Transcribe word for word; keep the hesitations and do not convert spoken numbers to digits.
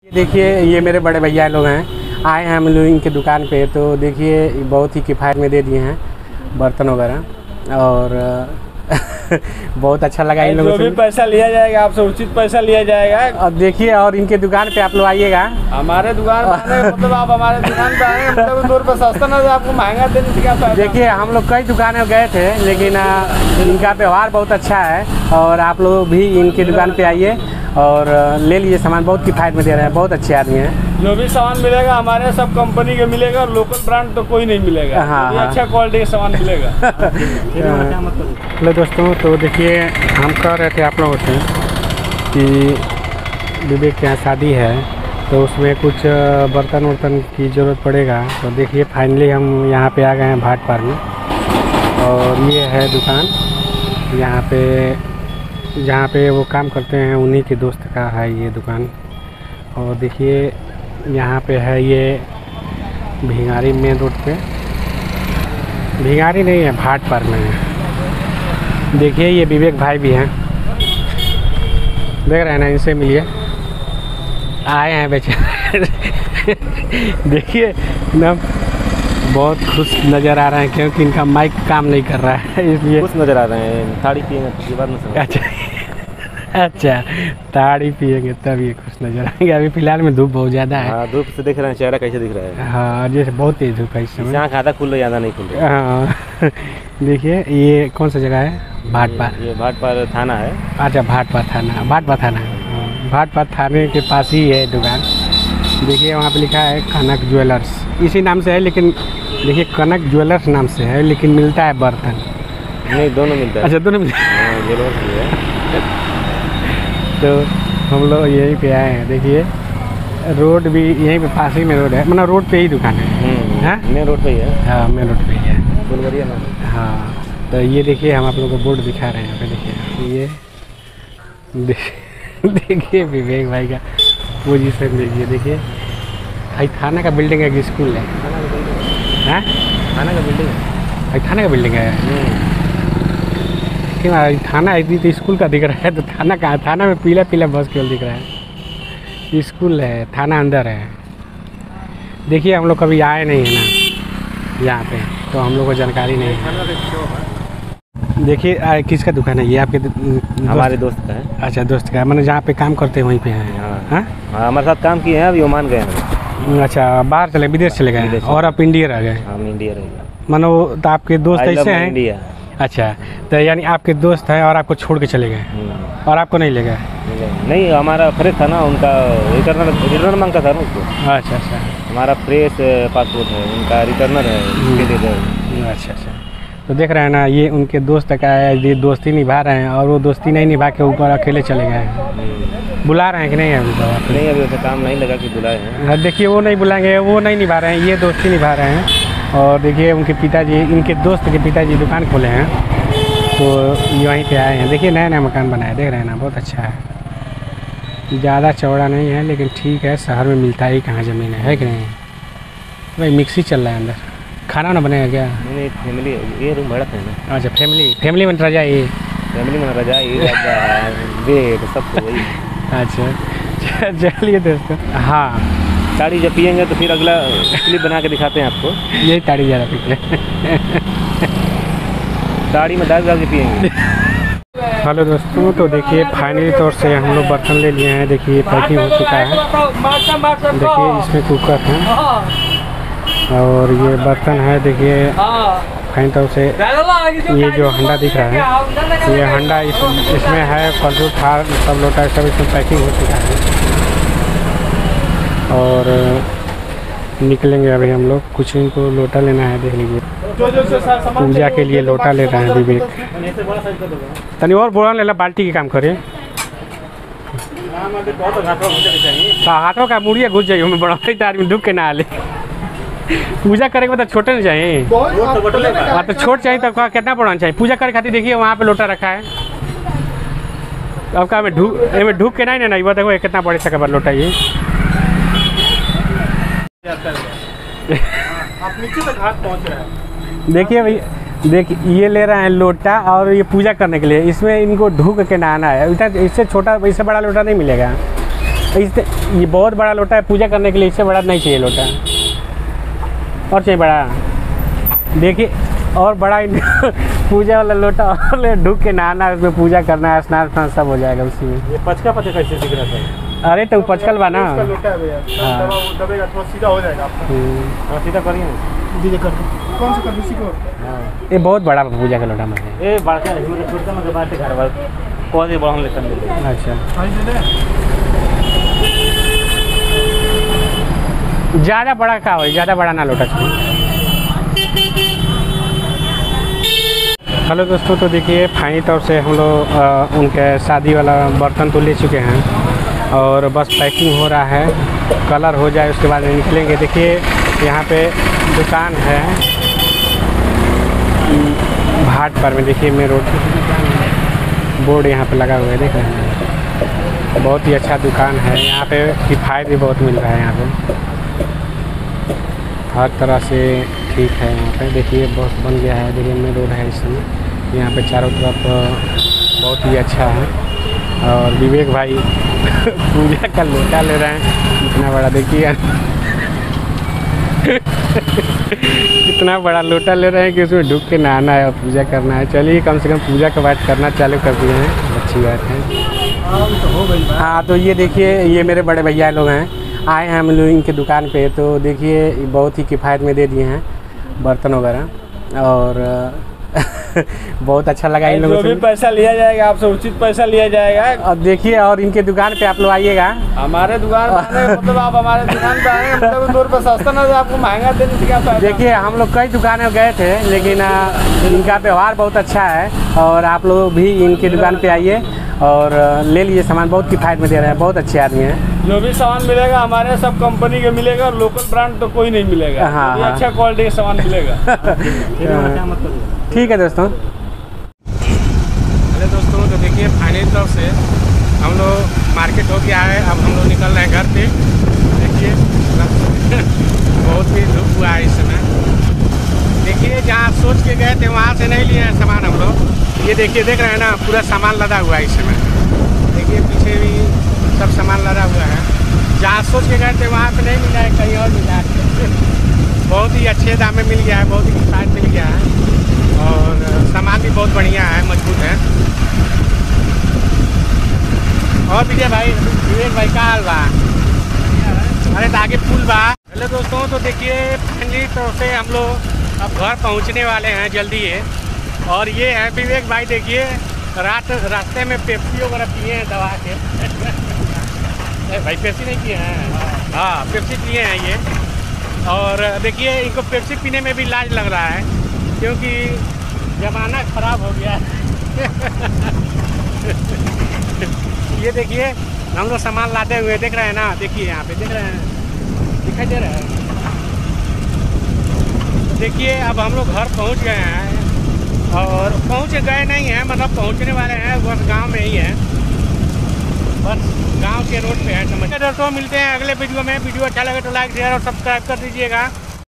देखिए ये मेरे बड़े भैया लोग हैं, आए हैं हम लोग इनके दुकान पे। तो देखिए बहुत ही किफ़ायत में दे दिए हैं बर्तन वगैरह और बहुत अच्छा लगा इन लोगों से। जो भी पैसा लिया जाएगा आपसे उचित पैसा लिया जाएगा। और देखिए और इनके दुकान पे आप लोग आइएगा। हमारे दुकान पे मतलब आप हमारे दुकान पे आएंगे मतलब दो रुपये सस्ता ना आपको महंगा देने से क्या फायदा। देखिए हम लोग कई दुकानें गए थे लेकिन इनका व्यवहार बहुत अच्छा है और आप लोग भी इनकी दुकान पे आइए और ले लीजिए सामान। बहुत किफ़ायत में दे रहे हैं, बहुत अच्छे आदमी हैं। जो भी सामान मिलेगा हमारे सब कंपनी के मिलेगा और लोकल ब्रांड तो कोई नहीं मिलेगा। हाँ, ये हाँ। अच्छा क्वालिटी का सामान मिलेगा। हेलो दोस्तों, तो देखिए हम कह रहे थे आप लोगों से कि विवेक के यहाँ शादी है तो उसमें कुछ बर्तन वर्तन की ज़रूरत पड़ेगा। तो देखिए फाइनली हम यहाँ पे आ गए हैं भाट पार में और ये है दुकान। यहाँ पे जहाँ पे वो काम करते हैं उन्हीं के दोस्त का है ये दुकान। और देखिए यहाँ पे है ये भिंगारी मेन रोड पे, भिंगारी नहीं है भाट पार में है। देखिए ये विवेक भाई भी हैं, देख रहे हैं ना, इनसे मिलिए, आए हैं बेचारे। देखिए ना बहुत खुश नज़र आ रहे हैं क्योंकि इनका माइक काम नहीं कर रहा है इसलिए खुश नजर आ रहे हैं। ताड़ी पिएंगे बाद में। अच्छा अच्छा ताड़ी पिएंगे तब ये खुश नज़र आएंगे। अभी फ़िलहाल में धूप बहुत ज़्यादा है। हाँ धूप से देख रहे हैं चेहरा कैसे दिख रहा है। हाँ जैसे बहुत तेज़ धूप है इस समय। यहाँ खाता खुल रहा ज़्यादा नहीं खुल रहा। हाँ देखिए ये कौन सा जगह है? भाट पार। ये भाट पार थाना है। अच्छा भाट पार थाना, भाट पार थाना, भाट पार थाने के पास ही है दुकान। देखिए वहाँ पे लिखा है कनक ज्वेलर्स, इसी नाम से है लेकिन देखिए कनक ज्वेलर्स नाम से है लेकिन मिलता है बर्तन। नहीं दोनों मिलता है। अच्छा दोनों मिलता है। ज्वेलर्स भी है। तो हम लोग यहीं पे आए हैं। देखिए रोड भी यहीं पे पास ही में रोड है, मतलब रोड पे ही दुकान है। हाँ मेन रोड पे ही है। हाँ मेन रोड पे ही है। फुलवरिया नाम। हाँ तो ये देखिए हम आप लोगों को बोर्ड दिखा रहे हैं यहाँ पे। देखिए ये दे- देखिए विवेक भाई का पोजीशन देखिए। देखिए भाई थाना का बिल्डिंग है कि स्कूल है? हाँ थाना का बिल्डिंग है। भाई थाना का बिल्डिंग है क्यों? थाना है तो स्कूल का दिख रहा है, तो थाना कहाँ? थाना में पीला पीला बस केवल दिख रहा है। स्कूल है, थाना अंदर है। देखिए हम लोग कभी आए नहीं है ना यहाँ पे, तो हम लोग को जानकारी नहीं है। देखिए आ, किसका दुकान है ये? आपके दोस्त? हमारे दोस्त का है। अच्छा दोस्त का, मैंने जहाँ पे काम करते हैं वहीं पे हैं। हाँ हाँ हाँ हमारे साथ काम किए हैं, अभी ओमान गए हैं। अच्छा बाहर चले, विदेश चले गए हैं और आप इंडिया रह गए? हम इंडिया रह गए। मानो तो आपके दोस्त ऐसे हैं? इंडिया। अच्छा तो यानी आपके दोस्त हैं और आपको छोड़ के चले गए और आपको नहीं ले गए? नहीं हमारा फ्रेश था ना, उनका रिटर्नर रिटर्नर मांगता था ना उसको। अच्छा अच्छा हमारा फ्रेश पासपोर्ट है, उनका रिटर्नर है, उसके दे दो। अच्छा अच्छा तो देख रहे हैं ना, ये उनके दोस्त का है, ये दोस्ती निभा रहे हैं और वो दोस्ती नहीं निभा के ऊपर अकेले चले गए हैं। बुला रहे हैं कि नहीं अभी तो? नहीं अभी उसे काम नहीं लगा कि बुलाए हैं। देखिए वो नहीं बुलाएंगे, वो नहीं निभा रहे हैं, ये दोस्ती निभा रहे हैं। और देखिए उनके पिताजी, इनके दोस्त के पिताजी दुकान खोले हैं तो यहीं पे आए हैं। देखिए नया नया मकान बनाया, देख रहे हैं ना, बहुत अच्छा है। ज़्यादा चौड़ा नहीं है लेकिन ठीक है, शहर में मिलता ही कहाँ ज़मीन है, है कि नहीं भाई? मिक्सी चल रहा है अंदर। खाना ना बनेगा क्या? नहीं फैमिली, ये रूम भाड़ा है ना। अच्छा फैमिली, फैमिली में रजा ये? फैमिली में रजाई बेड सब तो वही। अच्छा चलिए दोस्तों। हाँ ताड़ी जब पियेंगे तो फिर अगला क्लिप बना के दिखाते हैं आपको। यही ताड़ी ज़्यादा पीते। ताड़ी में दाल डाल के पियेंगे। हेलो दोस्तों, तो देखिए फाइनली तौर से हम लोग बर्तन ले लिए हैं। देखिए पैकिंग हो चुका है। देखिए इसमें कुकर है और ये बर्तन है। देखिए फाइनल तौर से ये जो हंडा दिख रहा है, ये हंडा इस, इसमें है फलूट थार सब लोटा सब इसमें पैकिंग हो चुका है। और निकलेंगे अभी हम लोग। कुछ इनको लोटा लेना है, देख लीजिए पूजा के लिए लोटा ले रहे हैं विवेक। तनी और बोला ले ला, बाल्टी के काम करे। हाँ हाथों का मुड़िया घुस जाइए, मैं बड़ा आदमी दुख के ना आले। पूजा करे के मतलब छोटे नहीं चाहिए। हाँ तो छोट चाहिए तब तो कितना बड़ा चाहिए पूजा करे खातिर? देखिए वहाँ पे लोटा रखा है। अब का में ढूक में ढूक के नहीं ना, वो देखो कितना बड़े सा कबर लोटा ये। आप नीचे तक हाथ पहुँच रहा है। देखिए भाई, देखिए ये ले रहे हैं लोटा और ये पूजा करने के लिए। इसमें इनको ढूक के नहाना है। इतना इससे छोटा, इससे बड़ा लोटा नहीं मिलेगा। इससे ये बहुत बड़ा लोटा है पूजा करने के लिए, इससे बड़ा नहीं चाहिए लोटा, और चाहिए बड़ा। देखिए और बड़ा पूजा वाला लोटा और ढूक के नहाना, उसमें पूजा करना है, स्नान स्नान सब हो जाएगा उसी में। ये पचका पता कैसे दिख रहा था? अरे तो पचकल बा ना, इसका लोटा है भैया, हाँ। दबा वो दबेगा तो सीधा हो जाएगा आपका। हाँ सीधा करिए, दीजिए कर दो। कौन सा कर दूँ को? हाँ ये बहुत बड़ा पूजा का लोटा मतलब। ए बड़का है मतलब छोटा मतलब बात घर वाला कौन से बड़ा लेकर मिले। अच्छा हाँ जी दे ज़्यादा बड़ा का हो, ज़्यादा बड़ा ना लोटा चाहिए। हेलो दोस्तों, तो देखिए फाइनली तौर से हम लोग उनके शादी वाला बर्तन तो ले चुके हैं और बस पैकिंग हो रहा है, कलर हो जाए उसके बाद निकलेंगे। देखिए यहाँ पे दुकान है भाट पर में, देखिए मेन रोड बोर्ड यहाँ पे लगा हुआ है, देख रहे हैं। बहुत ही अच्छा दुकान है यहाँ पे, किफ़ायत भी बहुत मिल रहा है यहाँ पे, हर तरह से ठीक है यहाँ पे। देखिए बहुत बन गया है, देखिए मेन रोड है इसमें, यहाँ पे चारों तरफ बहुत ही अच्छा है। और विवेक भाई पूजा का लोटा ले रहे हैं, इतना बड़ा देखिए इतना बड़ा लोटा ले रहे हैं कि उसमें डूब के नहाना है और पूजा करना है। चलिए कम से कम पूजा का बात करना चालू कर दिए हैं, अच्छी बात है। हाँ तो ये देखिए ये मेरे बड़े भैया लोग हैं, आए हैं हम लोग इनके दुकान पे, तो देखिए बहुत ही किफ़ायत में दे दिए हैं बर्तन वगैरह, और बहुत अच्छा लगा इन लोगों से। जो भी पैसा लिया जाएगा आपसे उचित पैसा लिया जाएगा। अब देखिए और इनके दुकान पे आप लोग आइएगा, हमारे दुकान पे मतलब आप हमारे दुकान पे आएंगे मतलब दो रुपये सस्ता ना, आपको महंगा देने से क्या फायदा। देखिए हम लोग कई दुकानों गए थे, लेकिन इनका व्यवहार बहुत अच्छा है, और आप लोग भी इनकी दुकान पे आइए और ले लीजिए सामान, बहुत किफ़ायत में दे रहे हैं, बहुत अच्छे आदमी हैं। जो भी सामान मिलेगा हमारे सब कंपनी के मिलेगा, और लोकल ब्रांड तो कोई नहीं मिलेगा। हाँ, हाँ। अच्छा क्वालिटी का सामान मिलेगा। ठीक है दोस्तों। अरे दोस्तों तो देखिए फाइनल तौर से हम लोग मार्केट हो गया है, अब हम लोग निकल रहे हैं घर पे। देखिए बहुत ही धूप हुआ है इस समय। देखिए जहाँ सोच के गए थे वहाँ से नहीं लिए हैं सामान हम लोग। ये देखिए देख रहे हैं ना, पूरा सामान लदा हुआ है इस समय। देखिए पीछे भी सब सामान लदा हुआ है, जहाँ सोच के गए थे वहाँ पे नहीं मिला है, कहीं और मिला है। बहुत ही अच्छे दाम में मिल गया है, बहुत ही किफ़ायत मिल गया है, और सामान भी बहुत बढ़िया है, मजबूत है। और विजय भाई विवेक भाई का हाल बा? अरे तो आगे पुल बा। हेलो दोस्तों, तो देखिए फाइनली तो से हम लोग अब घर पहुंचने वाले हैं जल्दी है। और ये है विवेक भाई, देखिए रात रास्ते में पेप्सी वगैरह पिए हैं दबा के। भाई पेप्सी नहीं पिए हैं? हाँ पेप्सी पिए हैं ये। और देखिए इनको पेप्सी पीने में भी लाज लग रहा है, क्योंकि ज़माना ख़राब हो गया है। ये देखिए हम लोग सामान लाते हुए देख रहे हैं ना, देखिए यहाँ पे देख रहे हैं, दिखाई दे रहा है। देखिए अब हम लोग घर पहुँच गए हैं, और पहुँच गए नहीं हैं मतलब पहुँचने वाले हैं, बस गांव में ही है, बस गांव के रोड पे है। समझ दोस्तों, मिलते हैं अगले वीडियो में। वीडियो अच्छा लगे तो लाइक शेयर और सब्सक्राइब कर दीजिएगा।